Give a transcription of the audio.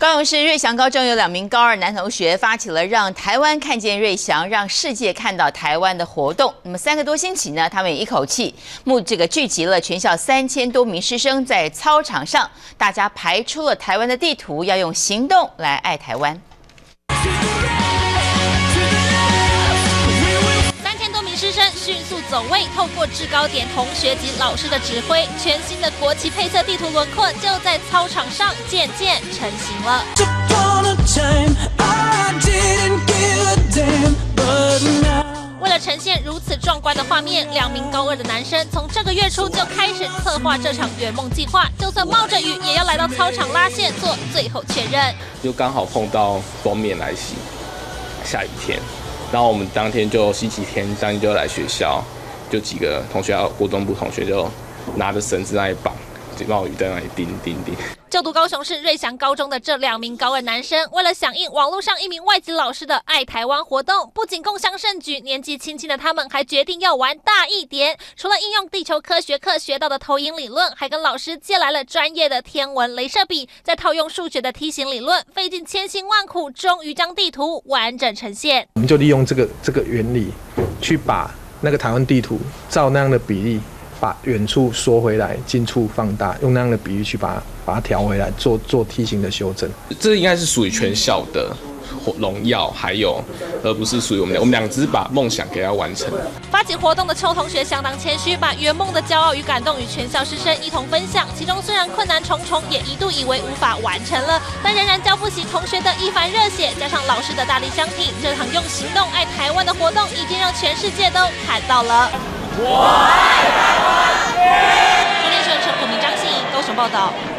高雄市瑞祥高中有2名高2男同学发起了让台湾看见瑞祥，让世界看到台湾的活动。那么3个多星期呢，他们也一口气聚集了全校3000多名师生在操场上，大家排出了台湾的地图，要用行动来爱台湾。 3000多名师生迅速走位，透过制高点同学及老师的指挥，全新的国旗配色地图轮廓就在操场上渐渐成型了。为了呈现如此壮观的画面，2名高2的男生从这个月初就开始策划这场圆梦计划，就算冒着雨也要来到操场拉线做最后确认。 就刚好碰到封面来袭，下雨天。然后我们当天就星期天，当天就来学校，就几个同学，国中部同学就拿着绳子那里绑，警报雨在那里叮叮叮。 就读高雄市瑞祥高中的这2名高2男生，为了响应网络上一名外籍老师的爱台湾活动，不仅共襄盛举，年纪轻轻的他们还决定要玩大一点。除了应用地球科学课学到的投影理论，还跟老师借来了专业的天文雷射笔，再套用数学的梯形理论，费尽千辛万苦，终于将地图完整呈现。 我们就利用这个原理，去把那个台湾地图照那样的比例，把远处缩回来，近处放大，用那样的比喻去把它调回来，做梯形的修正。 这应该是属于全校的荣耀，而不是属于我们俩只是把梦想给它完成。 发起活动的邱同学相当谦虚，把圆梦的骄傲与感动与全校师生一同分享。其中虽然困难重重，也一度以为无法完成了，但仍然浇不熄同学的一番热血，加上老师的大力相挺，这场用行动爱台湾的活动已经让全世界都看到了。我爱台湾！中天新闻陈可明、张信颖高雄报道。